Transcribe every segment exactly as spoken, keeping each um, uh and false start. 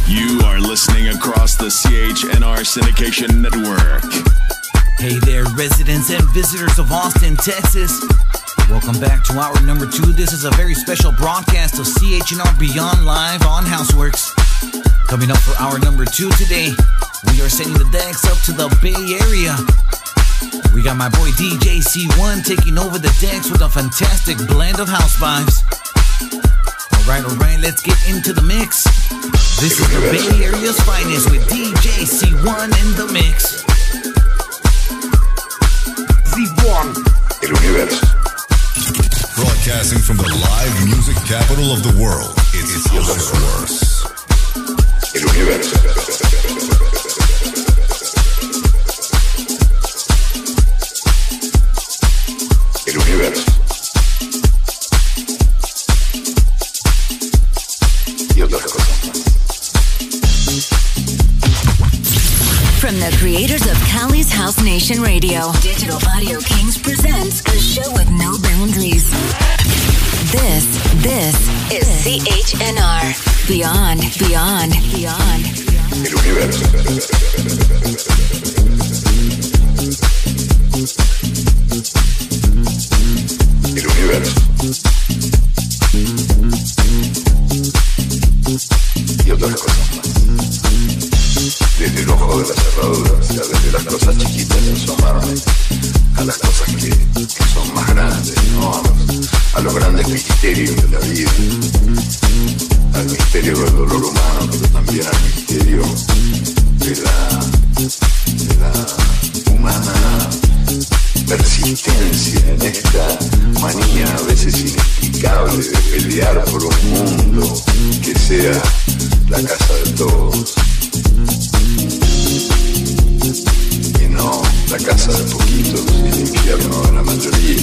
You are listening across the C H N R Syndication Network. Hey there, residents and visitors of Austin, Texas. Welcome back to hour number two. This is a very special broadcast of C H N R Beyond Live on Houseworks. Coming up for hour number two today, we are sending the decks up to the Bay Area. We got my boy D J C one taking over the decks with a fantastic blend of house vibes. Alright, alright, let's get into the mix. This is the Bay Area's finest with D J C one in the mix. C one, El Universo. Broadcasting from the live music capital of the world, it's Houseworks. El Universo. El Universo. Y otras cosas más. From the creators of Cali's House Nation Radio, Digital Audio Kings presents a show with no boundaries. This, this is C H N R. Beyond, beyond, beyond. El Universo. El Universo. Y otras cosas más. Desde el ojo de la cerradura, o sea, desde las cosas chiquitas asomarme a las cosas que, que son más grandes, ¿no? A los, a los grandes misterios de la vida, al misterio del dolor humano, pero también al misterio de la, de la humana persistencia en esta manía a veces inexplicable de pelear por un mundo que sea la casa de todos y no la casa de poquitos y el infierno de la mayoría.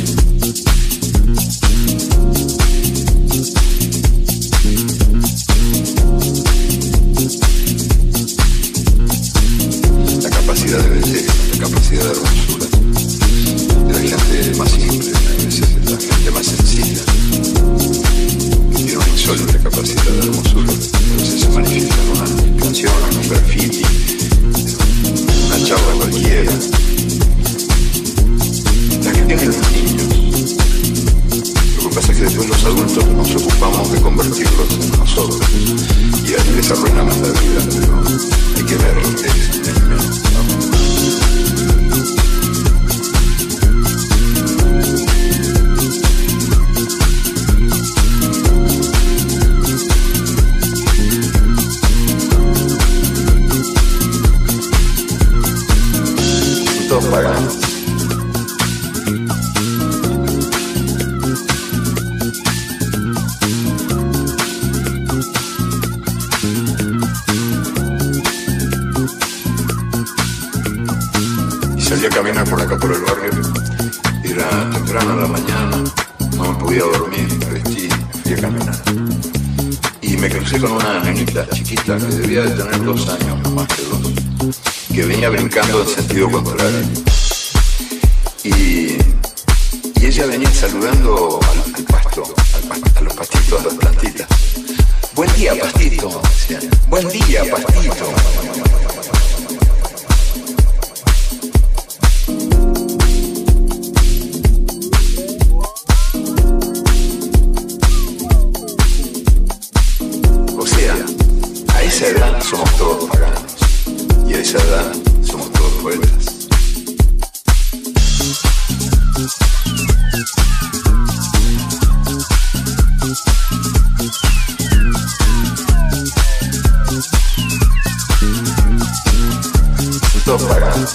La capacidad de belleza, la capacidad de hermosura de la gente más simple, a veces es la gente más sencilla, que tiene una insólita capacidad de hermosura, a veces se manifiesta en una canción, en un graffiti, una charla cualquiera. La que tienen los niños. Lo que pasa es que después los adultos nos ocupamos de convertirlos en nosotros y ahí les arruinamos la vida, pero hay que ver lo que es en el medio, ¿no? Todos paganos. Y salí a caminar por acá por el barrio. Era temprano en la mañana, no me podía dormir, me vestí, me fui a caminar. Y me crucé con una nenita chiquita que debía de tener dos años, no más que dos, que venía brincando en sentido contrario. Y, y ella venía saludando al, al pasto, al, a los pastitos, a las plantitas. Buen día, pastito, decían. Buen día, pastito. O sea, a esa edad somos todos paganos. Y a esa edad somos todos poetas. Son todos paganos.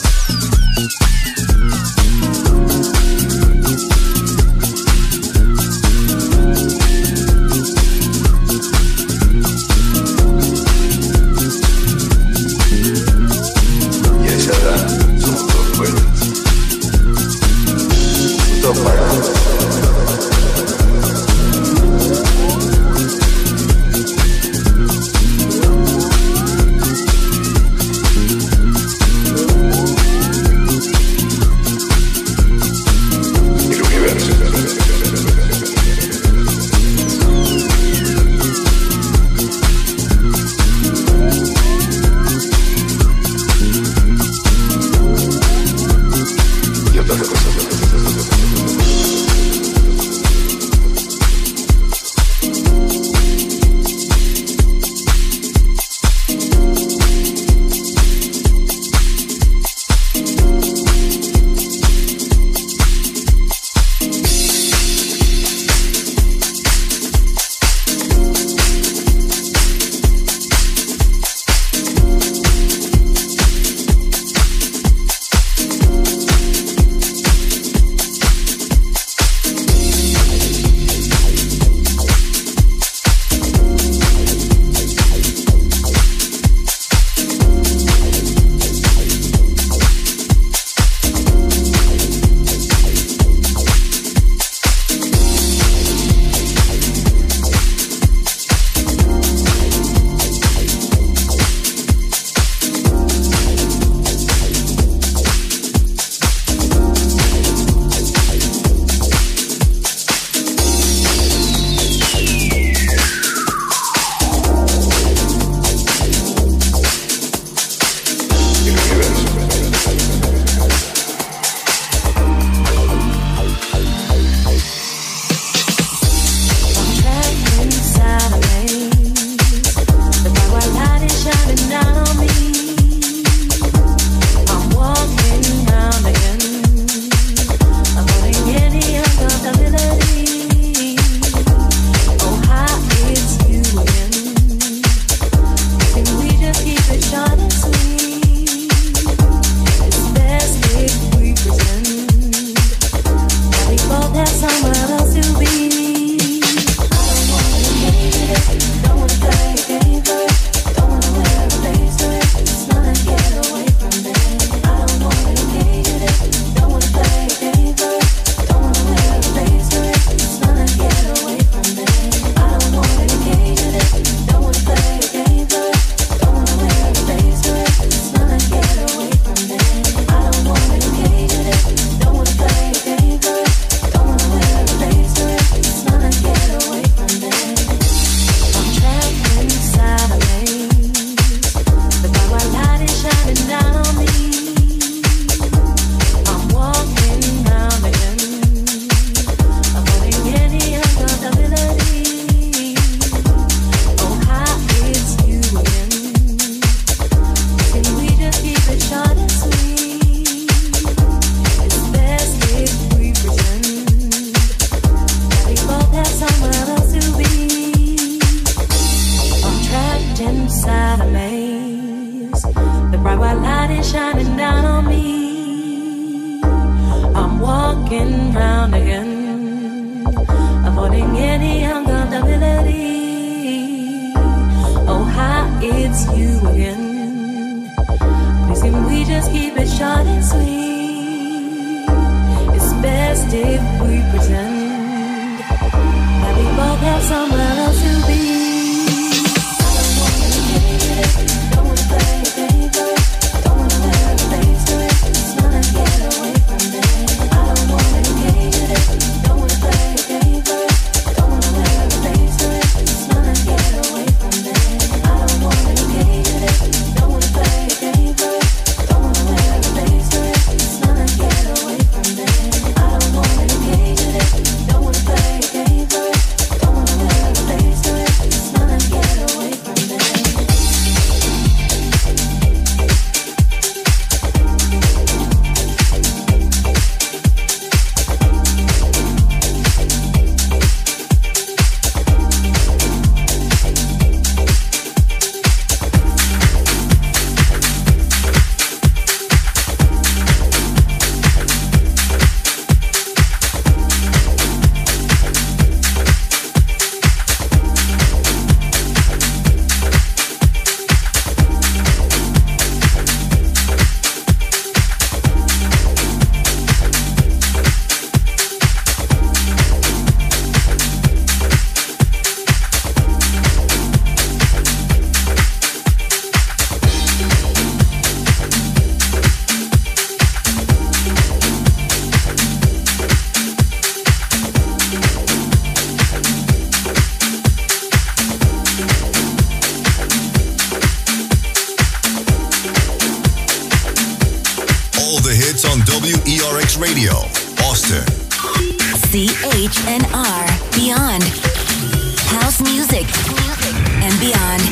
walking round again, avoiding any uncomfortability. Oh, hi, it's you again. Please can we just keep it short and sweet? It's best if we pretend that we both have somewhere else to be. Don't wanna play a game first. Don't wanna wear a face to it. Just wanna get away from it. I don't wanna engage with it. Don't wanna play a game first. Don't wanna wear a face to it. Just wanna get away from it. I don't wanna engage with it. Don't wanna play a game first. Don't wanna wear a face to it. Just wanna get away from it. I don't wanna engage with it. Don't wanna play a game first. Don't wanna wear a face to it. Just wanna get away from it. W E R X Radio, Austin. C H N R Beyond. House music and beyond.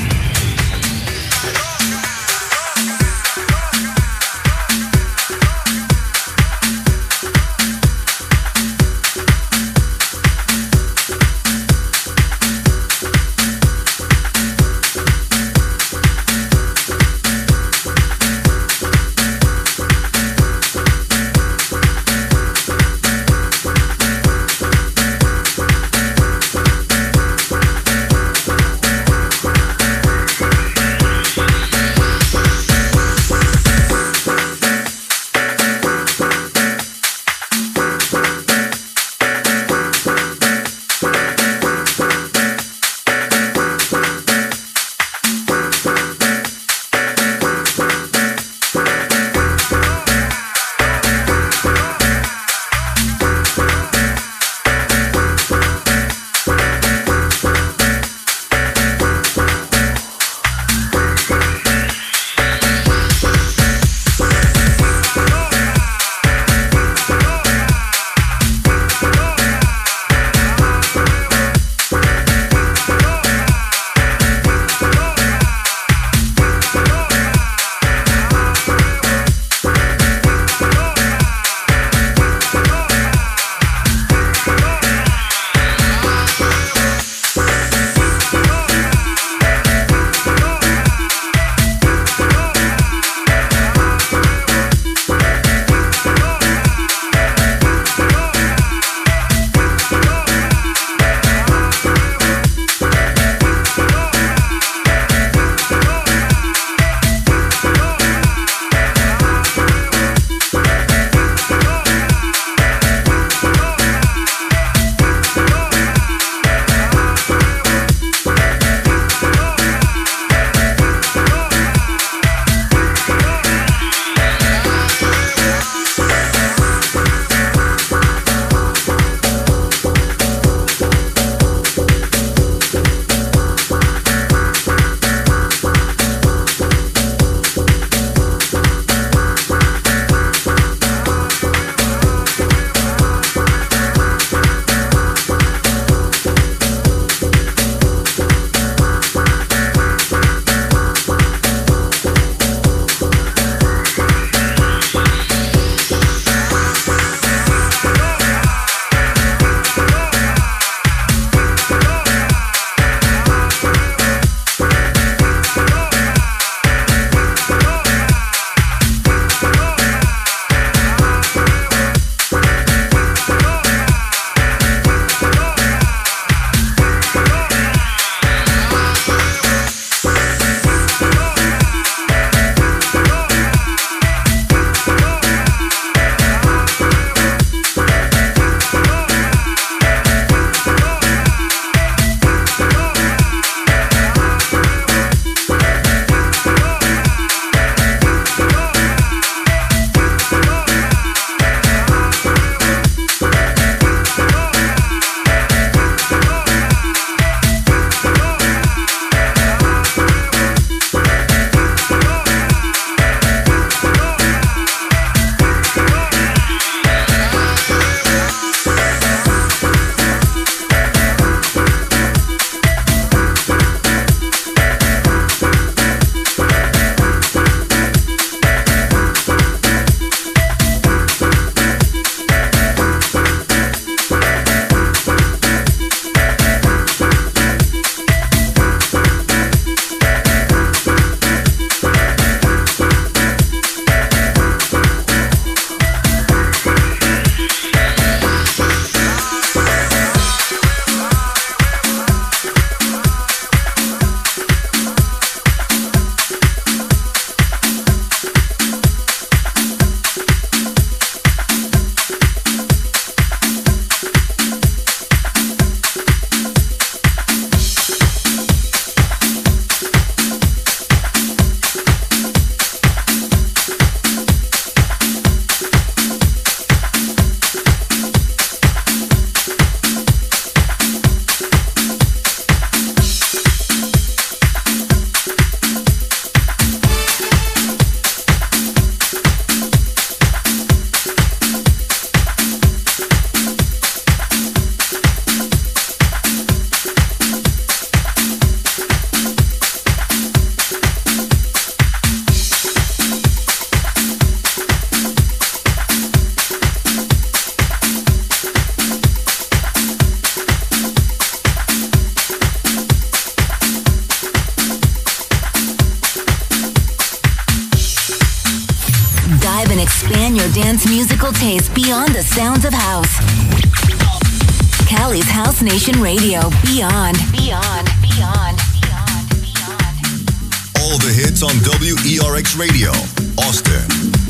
expand your dance musical taste beyond the sounds of house. Cali's House Nation Radio. Beyond, beyond, beyond, beyond, beyond. All the hits on W E R X Radio, Austin.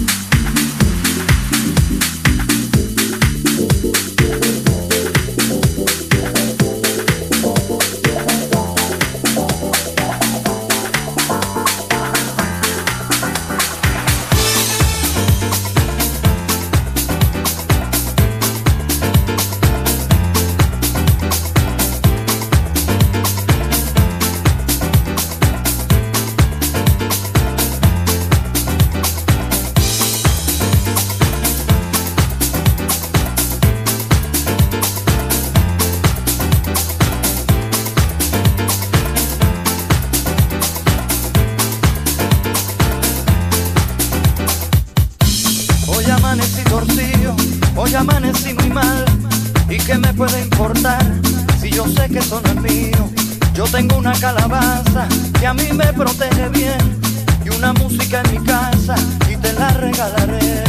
Calabaza que a mí me protege bien y una música en mi casa y te la regalaré.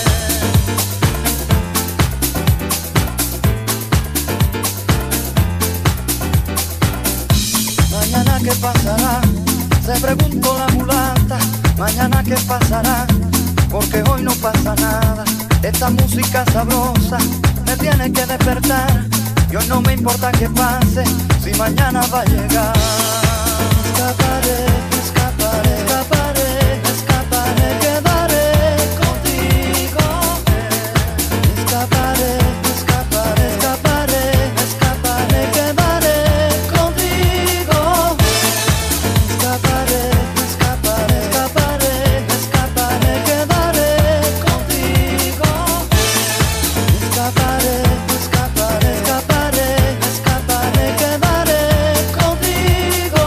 Mañana qué pasará, se preguntó la mulata. Mañana qué pasará, porque hoy no pasa nada. Esta música sabrosa me tiene que despertar y hoy no me importa que pase si mañana va a llegar. Escaparé, escaparé, escaparé, escaparé, quedaré contigo. Escaparé, escaparé, escaparé, escaparé, quedaré contigo. Escaparé, escaparé, escaparé, escaparé, quedaré contigo. Escaparé, escaparé, escaparé, escaparé, quedaré contigo.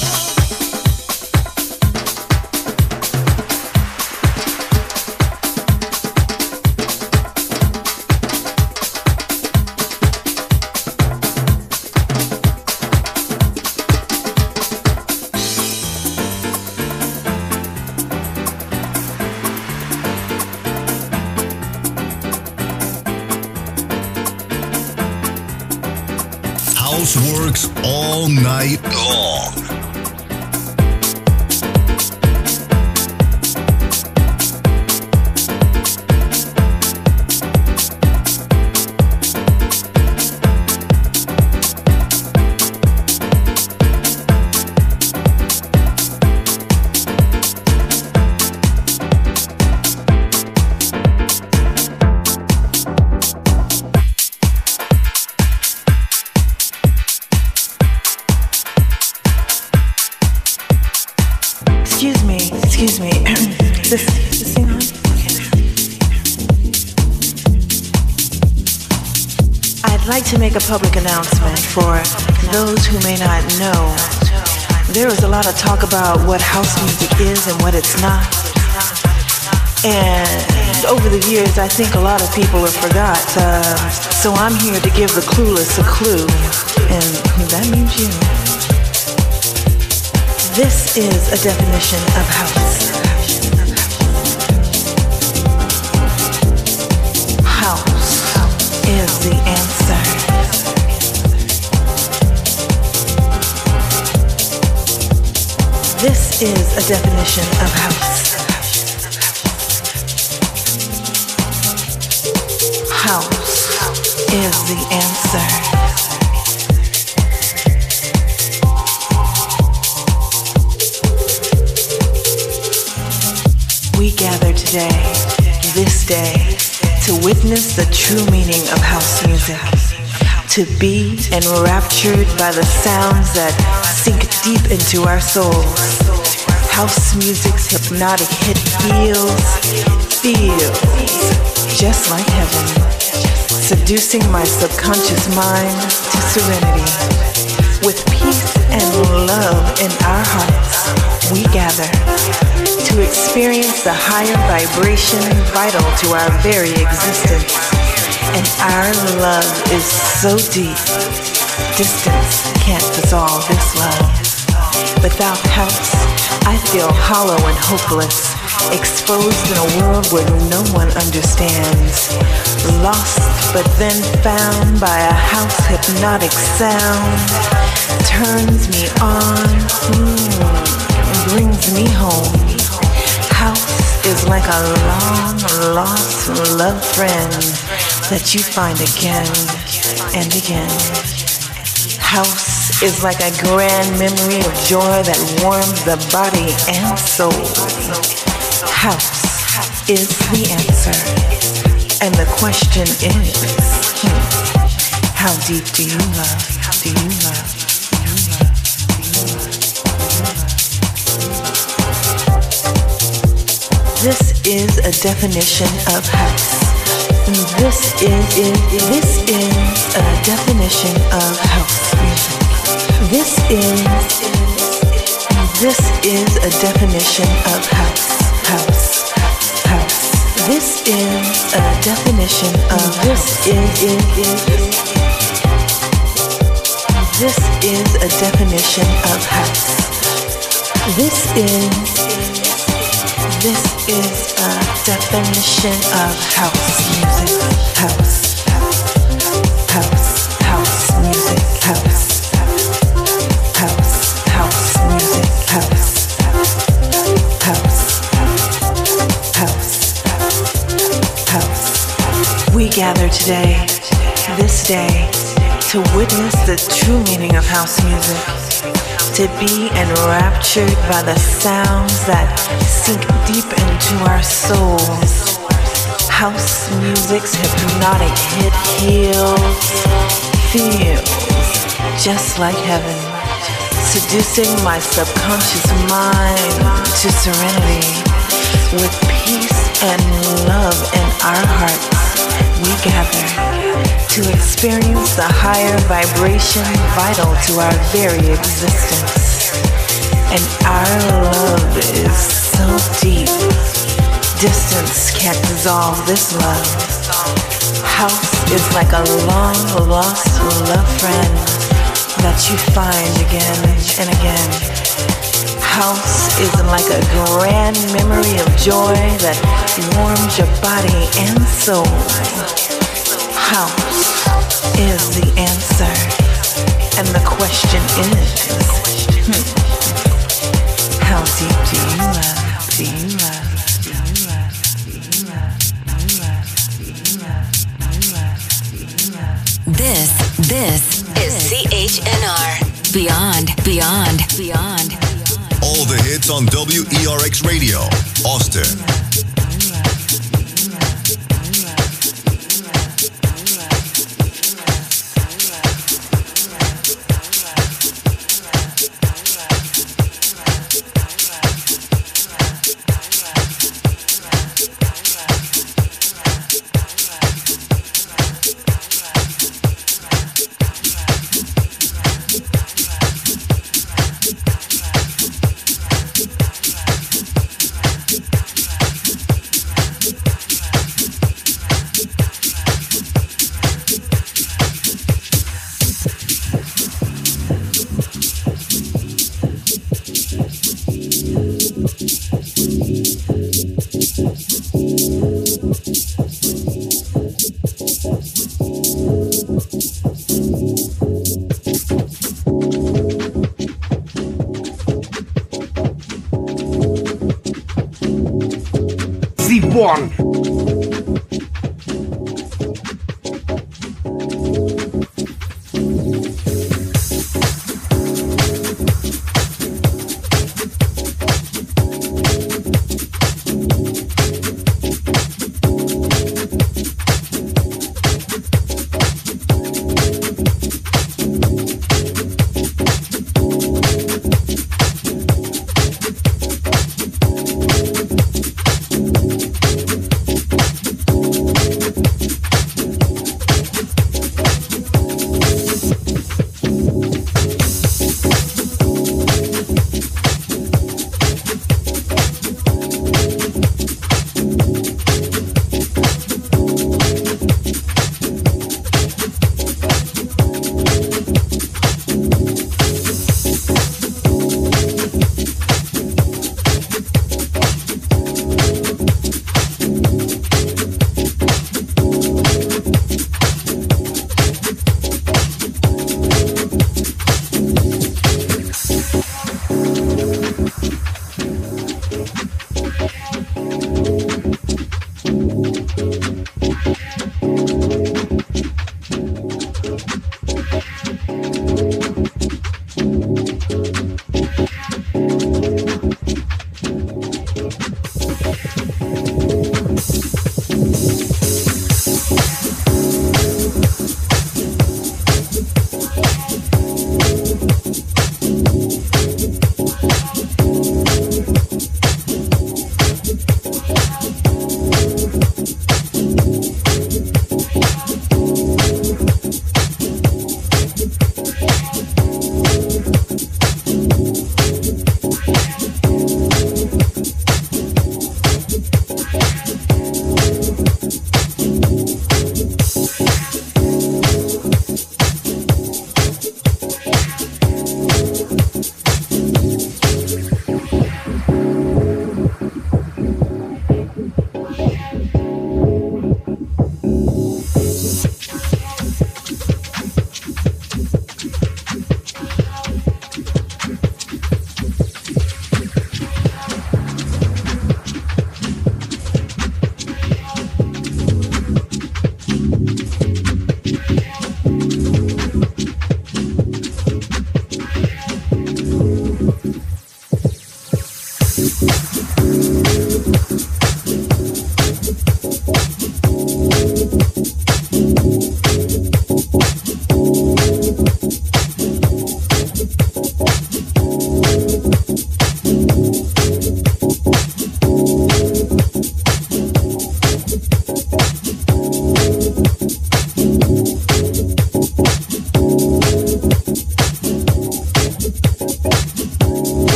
House works all night long. Excuse me. This, this thing on? I'd like to make a public announcement for those who may not know. There is a lot of talk about what house music is and what it's not. And over the years, I think a lot of people have forgot. Uh, so I'm here to give the clueless a clue. And that means you. This is a definition of house. House is the answer. This is a definition of house. House is the answer. We gather today, this day, to witness the true meaning of house music, to be enraptured by the sounds that sink deep into our souls. House music's hypnotic hit feels, feels just like heaven, seducing my subconscious mind to serenity. With peace and love in our hearts, we gather to experience the higher vibration vital to our very existence. And our love is so deep, distance can't dissolve this love. Without house, I feel hollow and hopeless, exposed in a world where no one understands. Lost but then found by a house hypnotic sound. Turns me on, mm, brings me home. House is like a long lost love friend that you find again and again. House is like a grand memory of joy that warms the body and soul. House is the answer, and the question is, hmm, how deep do you love? Do you love? This is a definition of house. This is, is this is a definition of house music. This is this is a definition of house. House. House. This is a definition of this is, is, is this is a definition of house. This is This is a definition of house music. House, house, house music. House, house, house music. House, house, house, house. We gather today, this day, to witness the true meaning of house music. To be enraptured by the sounds that sink deep into our souls. House music's hypnotic hit heals, feels just like heaven, seducing my subconscious mind to serenity. With peace and love in our hearts, we gather to experience the higher vibration vital to our very existence. And our love is so deep, distance can't dissolve this love. House is like a long lost love friend that you find again and again. House is like a grand memory of joy that warms your body and soul. House is the answer, and the question is, hmm, how deep do you love? Do you love? Do you love? Do you love? Do you love? Do you love? Do you love? This, this is C H N R. Beyond, beyond, beyond. All the hits on W E R X Radio, Austin. One.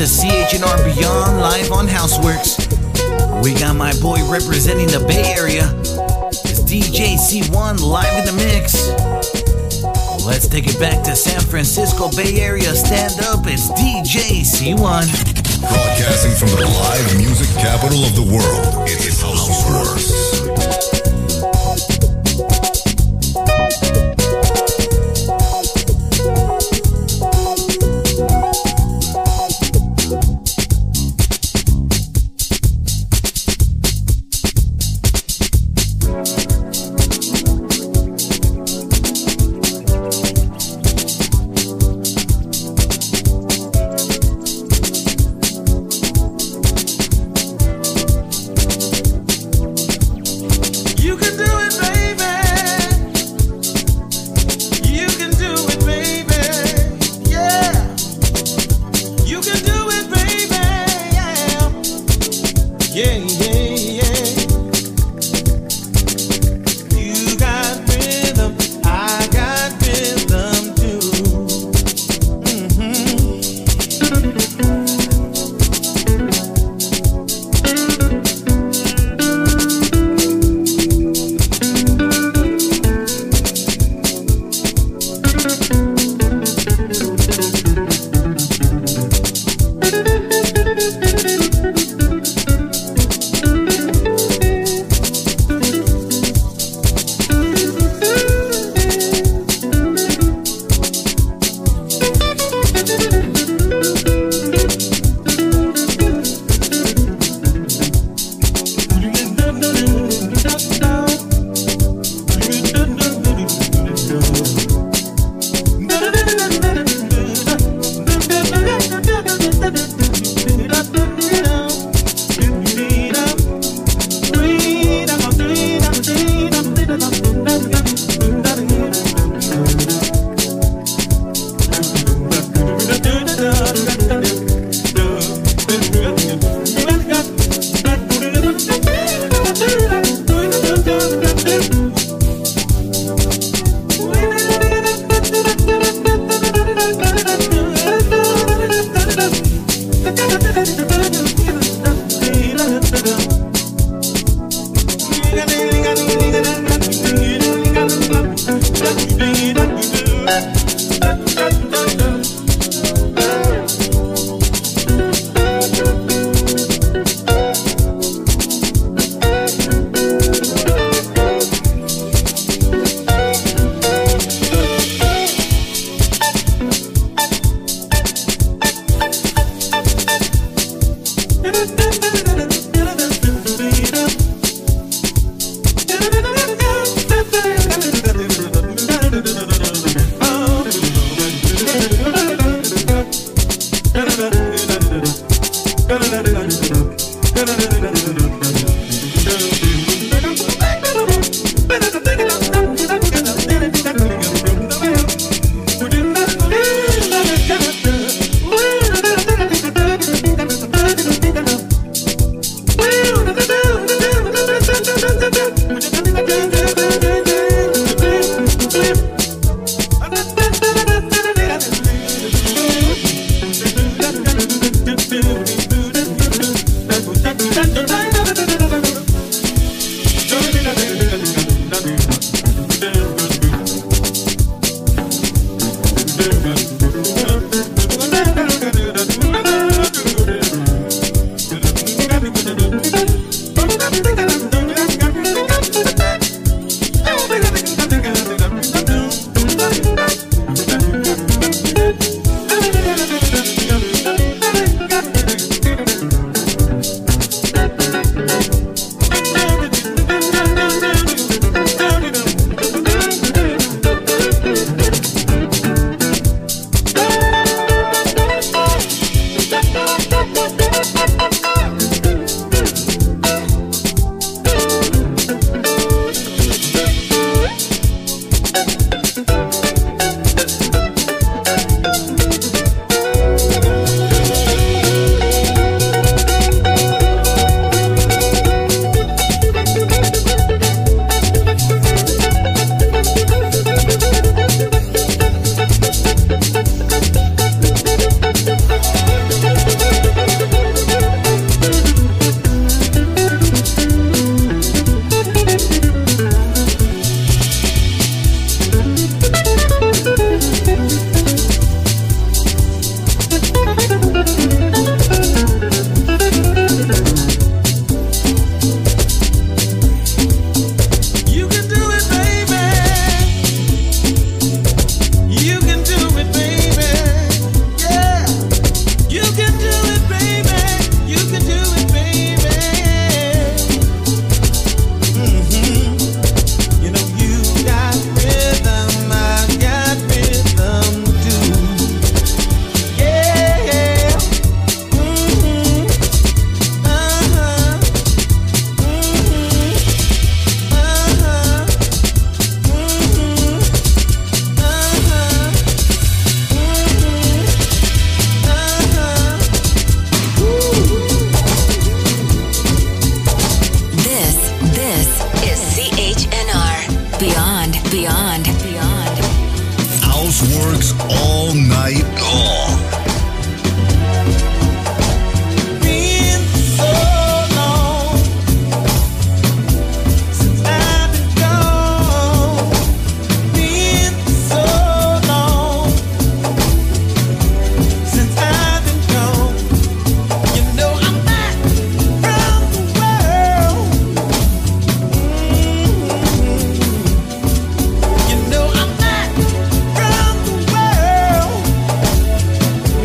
to C H N R Beyond live on Houseworks. We got my boy representing the Bay Area. It's D J C one live in the mix. Let's take it back to San Francisco Bay Area. Stand up, it's D J C one. Broadcasting from the live music capital of the world, it's Houseworks. beyond. Beyond. Houseworks all night long. You know I'm back from the world.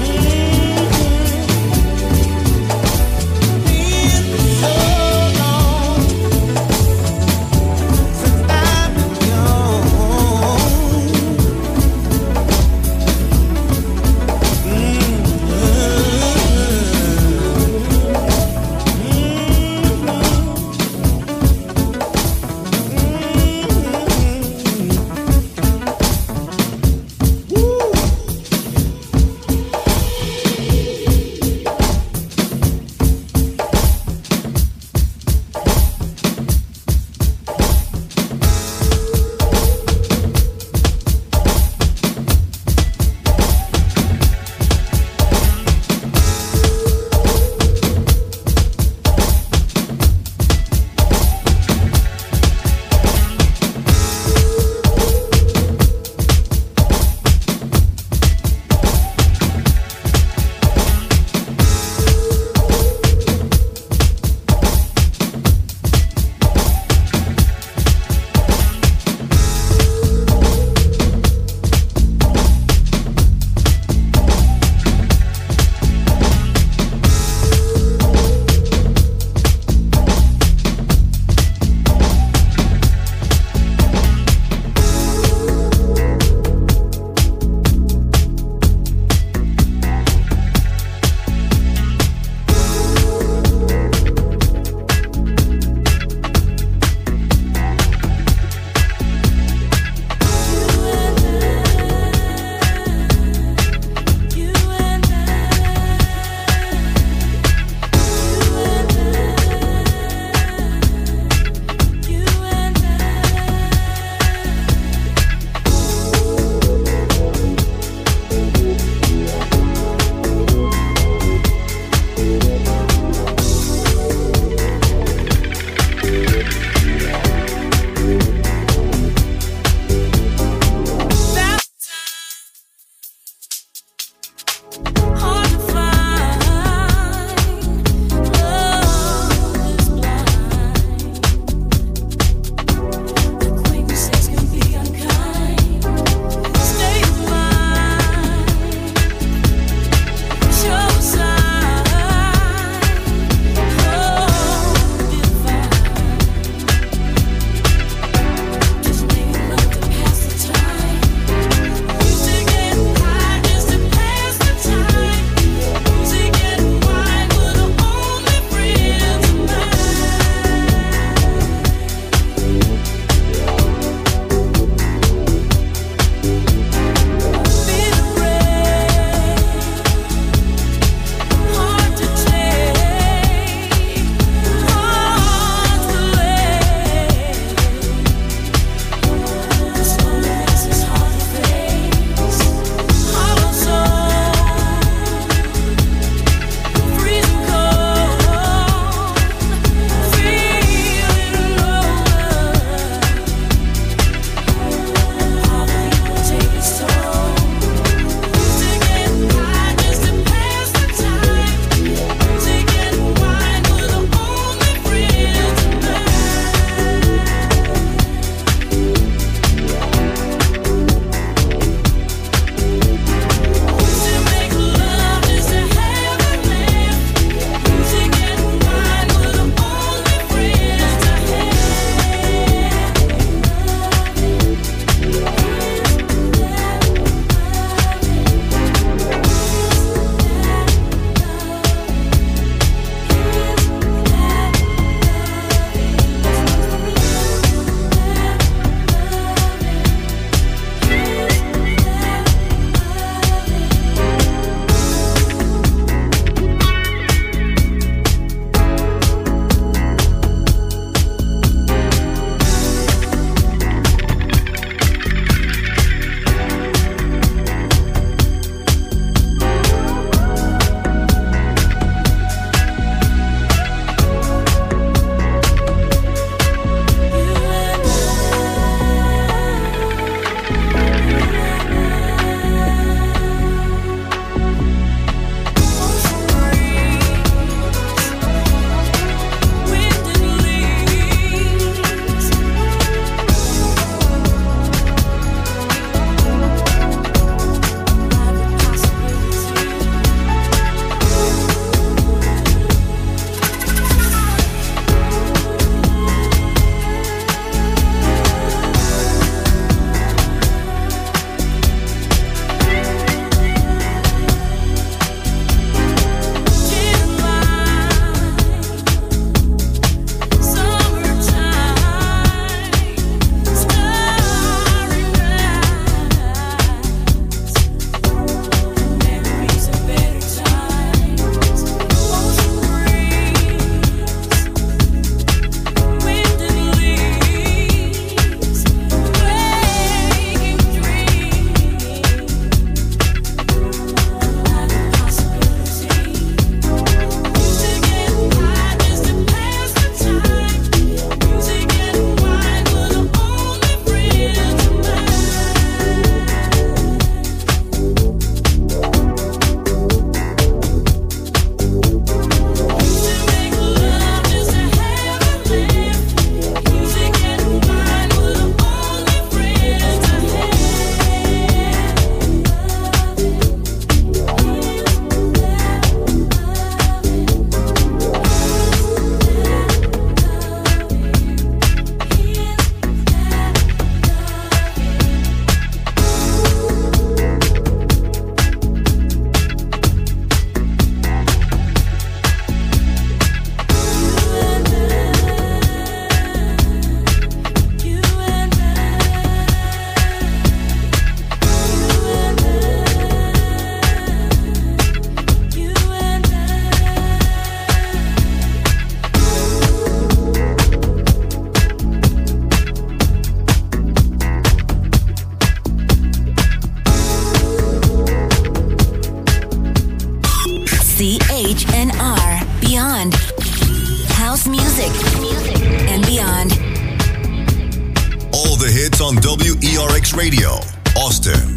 Radio, Austin.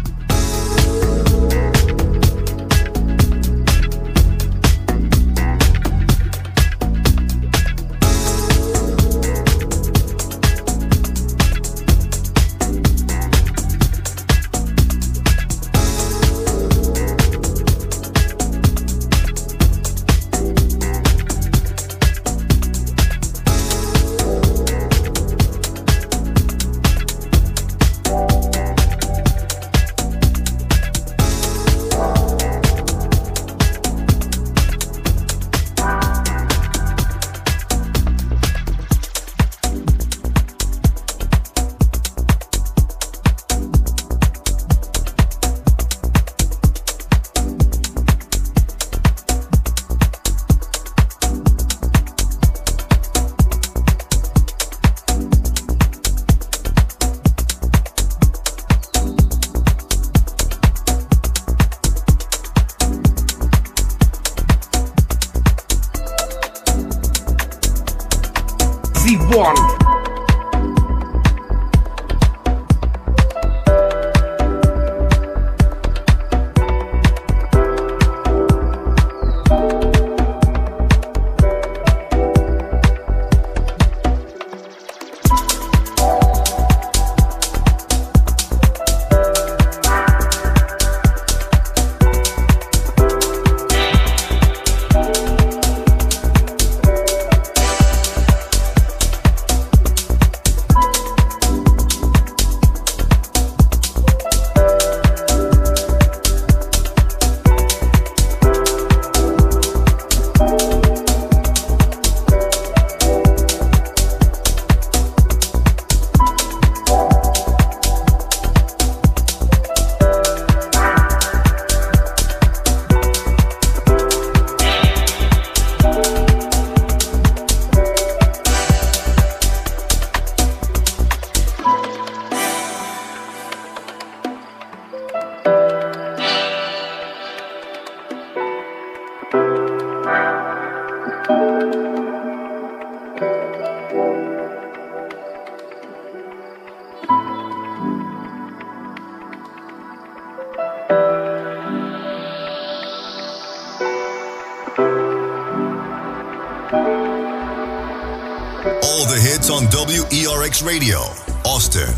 All the hits on W E R X Radio, Austin.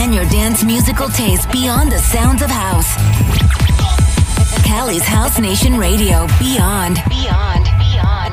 expand your dance musical taste beyond the sounds of house. Cali's House Nation Radio. Beyond. Beyond. Beyond.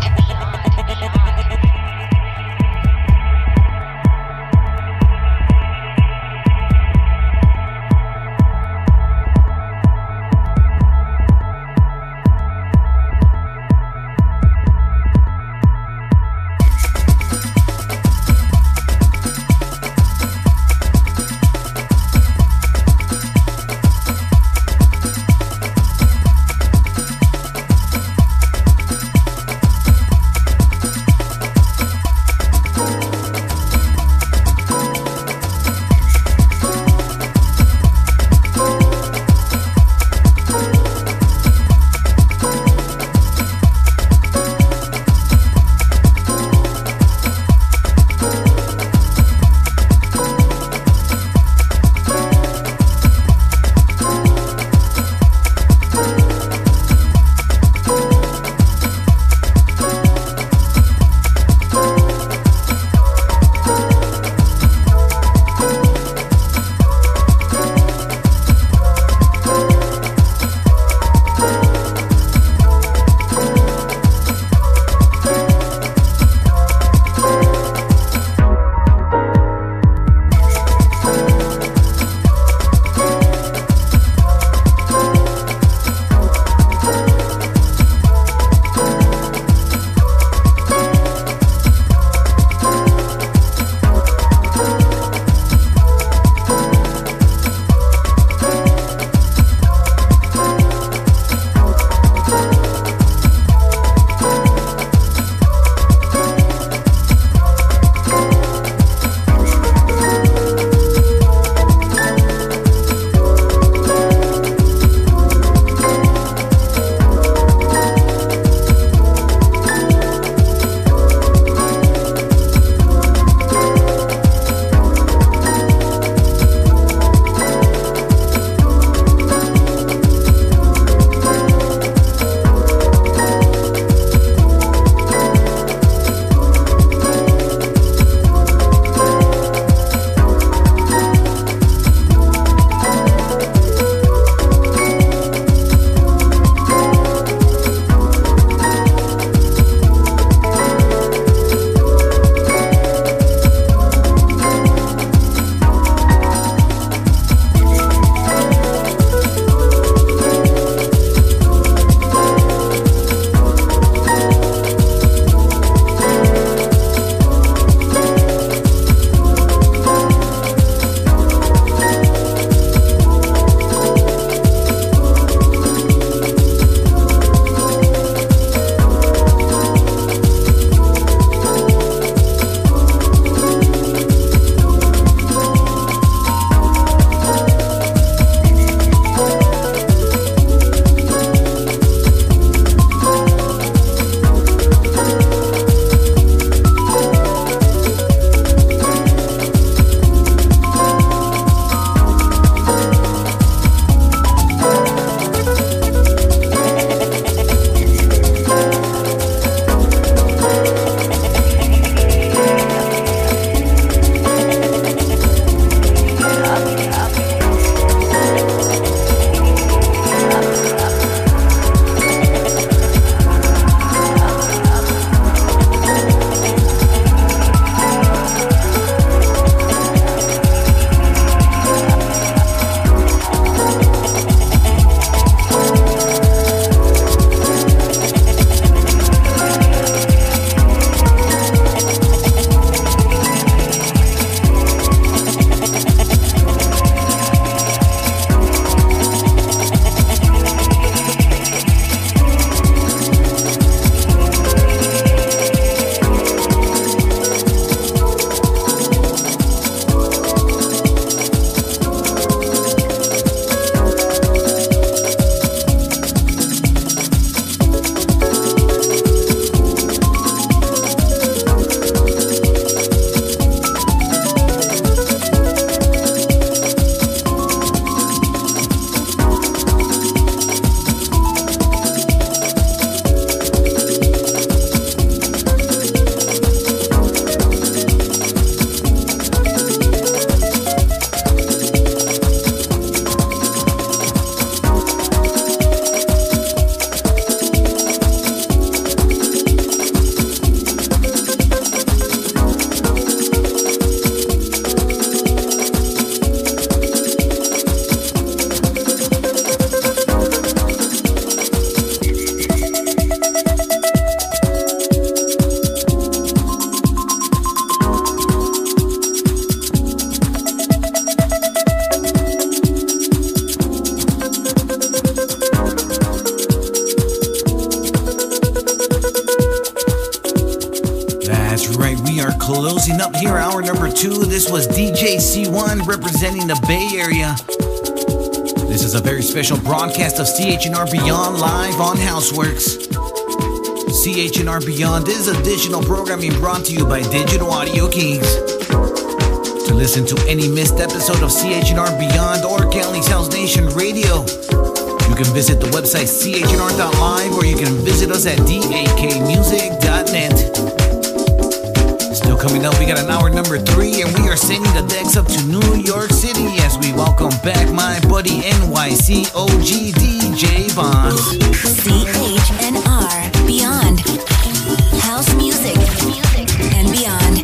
That's right, we are closing up here, hour number two. This was D J C one representing the Bay Area. This is a very special broadcast of C H N R Beyond live on Houseworks. C H N R Beyond is additional programming brought to you by Digital Audio Kings. To listen to any missed episode of C H N R Beyond or Cali's House Nation Radio, you can visit the website C H N R dot live or you can visit us at D A K music dot net. Still coming up, we got an hour number three, and we are sending the decks up to New York City as we welcome back my buddy N Y C O G D J Bonds. C H N R Beyond. House music, music and beyond.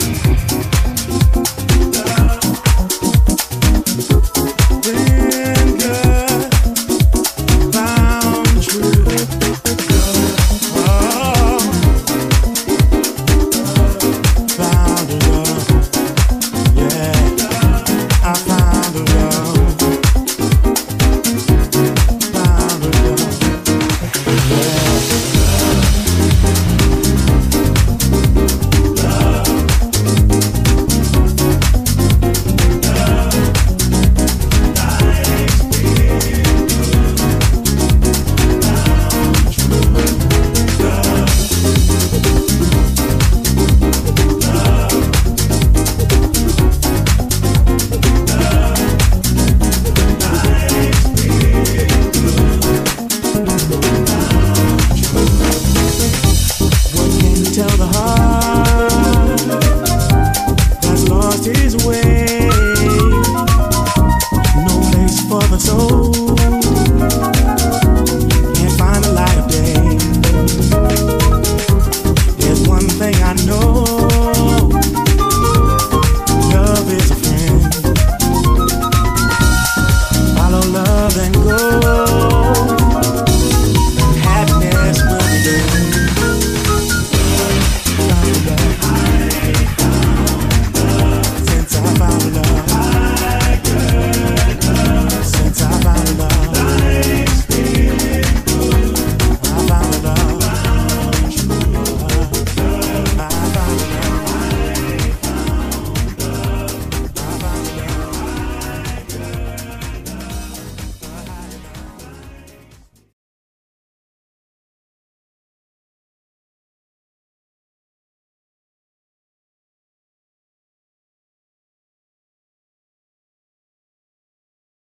Tell the heart